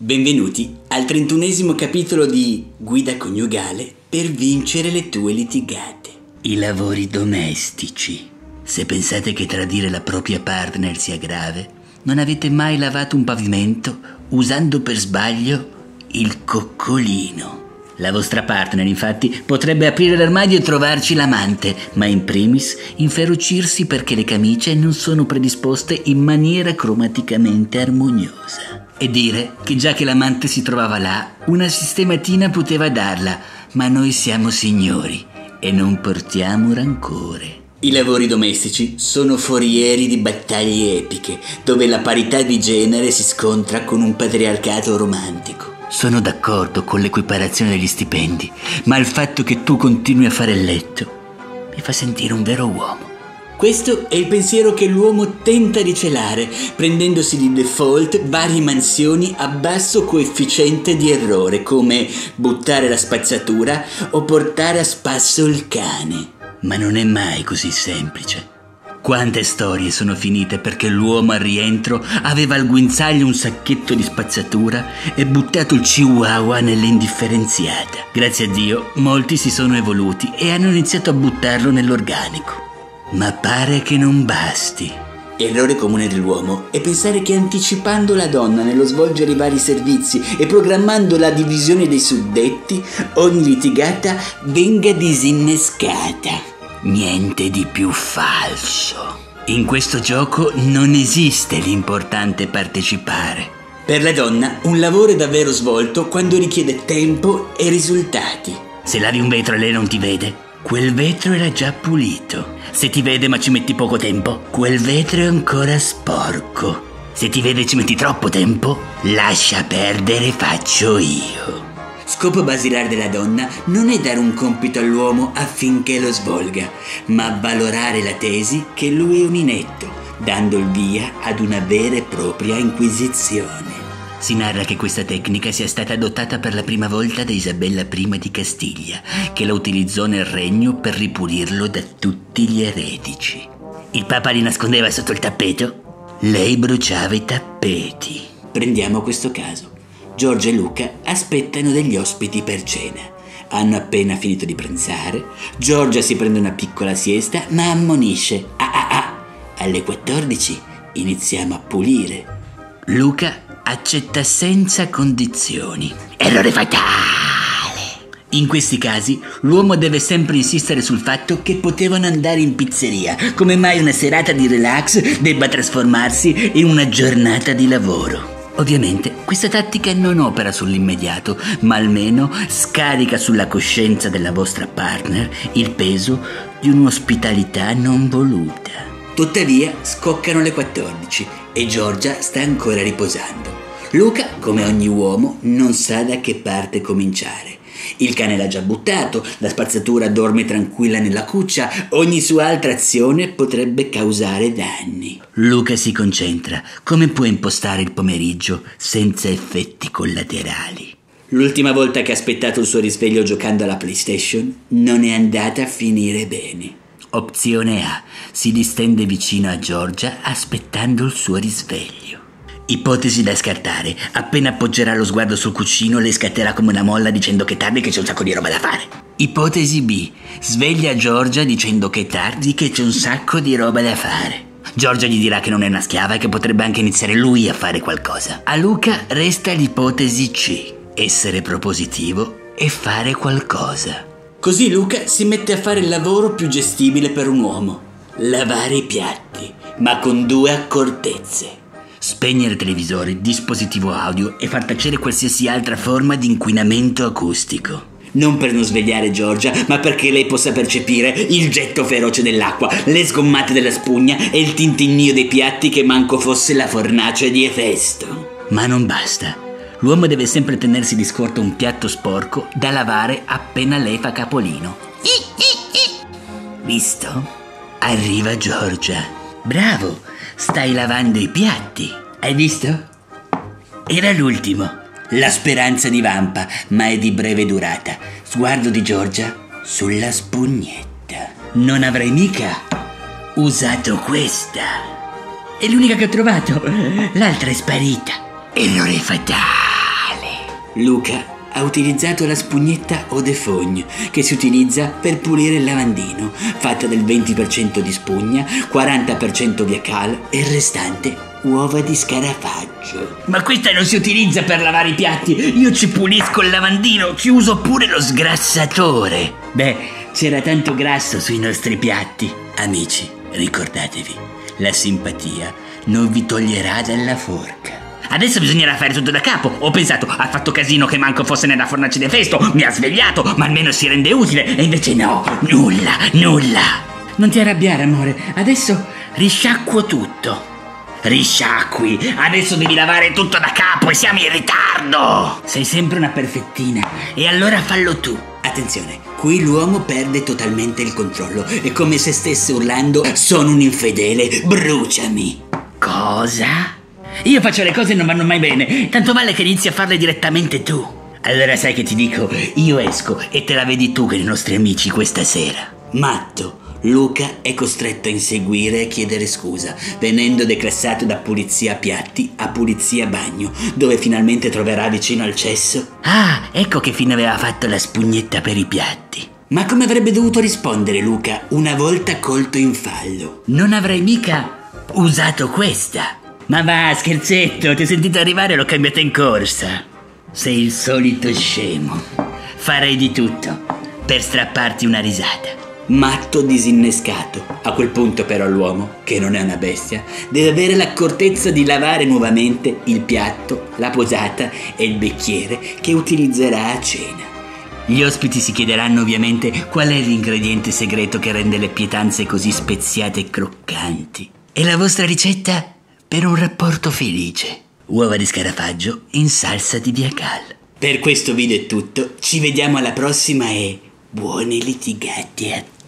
Benvenuti al 31esimo capitolo di Guida coniugale per vincere le tue litigate. I lavori domestici. Se pensate che tradire la propria partner sia grave, non avete mai lavato un pavimento usando per sbaglio il coccolino. La vostra partner, infatti, potrebbe aprire l'armadio e trovarci l'amante, ma in primis inferocirsi perché le camicie non sono predisposte in maniera cromaticamente armoniosa. E dire che già che l'amante si trovava là, una sistematina poteva darla, ma noi siamo signori e non portiamo rancore. I lavori domestici sono forieri di battaglie epiche, dove la parità di genere si scontra con un patriarcato romantico. Sono d'accordo con l'equiparazione degli stipendi, ma il fatto che tu continui a fare il letto mi fa sentire un vero uomo. Questo è il pensiero che l'uomo tenta di celare, prendendosi di default varie mansioni a basso coefficiente di errore, come buttare la spazzatura o portare a spasso il cane. Ma non è mai così semplice. Quante storie sono finite perché l'uomo al rientro aveva al guinzaglio un sacchetto di spazzatura e buttato il chihuahua nell'indifferenziata. Grazie a Dio, molti si sono evoluti e hanno iniziato a buttarlo nell'organico. Ma pare che non basti. Errore comune dell'uomo è pensare che anticipando la donna nello svolgere i vari servizi e programmando la divisione dei suddetti, ogni litigata venga disinnescata. Niente di più falso. In questo gioco non esiste l'importante partecipare. Per la donna un lavoro è davvero svolto quando richiede tempo e risultati. Se lavi un vetro e lei non ti vede, quel vetro era già pulito. Se ti vede ma ci metti poco tempo, quel vetro è ancora sporco. Se ti vede e ci metti troppo tempo, lascia perdere, faccio io. Scopo basilare della donna non è dare un compito all'uomo affinché lo svolga, ma valorare la tesi che lui è un inetto, dando il via ad una vera e propria inquisizione. Si narra che questa tecnica sia stata adottata per la prima volta da Isabella I di Castiglia, che la utilizzò nel regno per ripulirlo da tutti gli eretici. Il Papa li nascondeva sotto il tappeto? Lei bruciava i tappeti. Prendiamo questo caso. Giorgia e Luca aspettano degli ospiti per cena. Hanno appena finito di pranzare. Giorgia si prende una piccola siesta, ma ammonisce. Alle 14 iniziamo a pulire. Luca accetta senza condizioni. Errore fatale! In questi casi l'uomo deve sempre insistere sul fatto che potevano andare in pizzeria. Come mai una serata di relax debba trasformarsi in una giornata di lavoro? Ovviamente questa tattica non opera sull'immediato, ma almeno scarica sulla coscienza della vostra partner il peso di un'ospitalità non voluta. Tuttavia scoccano le 14 e Giorgia sta ancora riposando. Luca, come ogni uomo, non sa da che parte cominciare. Il cane l'ha già buttato, la spazzatura dorme tranquilla nella cuccia, ogni sua altra azione potrebbe causare danni. Luca si concentra. Come può impostare il pomeriggio senza effetti collaterali? L'ultima volta che ha aspettato il suo risveglio giocando alla PlayStation non è andata a finire bene. Opzione A. Si distende vicino a Giorgia aspettando il suo risveglio. Ipotesi da scartare. Appena appoggerà lo sguardo sul cuscino le scatterà come una molla dicendo che è tardi e che c'è un sacco di roba da fare. Ipotesi B. Sveglia Giorgia dicendo che è tardi e che c'è un sacco di roba da fare. Giorgia gli dirà che non è una schiava e che potrebbe anche iniziare lui a fare qualcosa. A Luca resta l'ipotesi C. Essere propositivo e fare qualcosa. Così Luca si mette a fare il lavoro più gestibile per un uomo. Lavare i piatti, ma con 2 accortezze. Spegnere televisore, dispositivo audio e far tacere qualsiasi altra forma di inquinamento acustico. Non per non svegliare Giorgia, ma perché lei possa percepire il getto feroce dell'acqua, le sgommate della spugna e il tintinnio dei piatti che manco fosse la fornace di Efesto. Ma non basta. L'uomo deve sempre tenersi di scorta un piatto sporco da lavare appena lei fa capolino. Visto? Arriva Giorgia. Bravo, stai lavando i piatti. Hai visto? Era l'ultimo. La speranza divampa, ma è di breve durata. Sguardo di Giorgia sulla spugnetta. Non avrei mica usato questa. È l'unica che ho trovato. L'altra è sparita. Errore fatale. Luca ha utilizzato la spugnetta eau de fogne che si utilizza per pulire il lavandino, fatta del 20% di spugna, 40% Viacal e il restante uova di scarafaggio. Ma questa non si utilizza per lavare i piatti, io ci pulisco il lavandino, ci uso pure lo sgrassatore. Beh, c'era tanto grasso sui nostri piatti. Amici, ricordatevi, la simpatia non vi toglierà dalla forca. Adesso bisognerà fare tutto da capo. Ho pensato, ha fatto casino che manco fosse nella fornace di Festo, mi ha svegliato, ma almeno si rende utile. E invece no, nulla. Non ti arrabbiare, amore, adesso risciacquo tutto. Risciacqui, adesso devi lavare tutto da capo e siamo in ritardo. Sei sempre una perfettina, e allora fallo tu. Attenzione, qui l'uomo perde totalmente il controllo. È come se stesse urlando: sono un infedele, bruciami. Cosa? Io faccio le cose e non vanno mai bene, tanto vale che inizi a farle direttamente tu. Allora sai che ti dico? Io esco e te la vedi tu con i nostri amici questa sera. Matto, Luca è costretto a inseguire e chiedere scusa, venendo declassato da pulizia piatti a pulizia bagno, dove finalmente troverà vicino al cesso. Ah, ecco che fine aveva fatto la spugnetta per i piatti. Ma come avrebbe dovuto rispondere Luca una volta colto in fallo? Non avrei mica usato questa. Ma va, scherzetto, ti ho sentito arrivare e l'ho cambiata in corsa. Sei il solito scemo. Farei di tutto per strapparti una risata. Matto disinnescato. A quel punto però l'uomo, che non è una bestia, deve avere l'accortezza di lavare nuovamente il piatto, la posata e il bicchiere che utilizzerà a cena. Gli ospiti si chiederanno ovviamente qual è l'ingrediente segreto che rende le pietanze così speziate e croccanti. E la vostra ricetta per un rapporto felice: uova di scarafaggio in salsa di Viacal. Per questo video è tutto, ci vediamo alla prossima e buone litigate a tutti.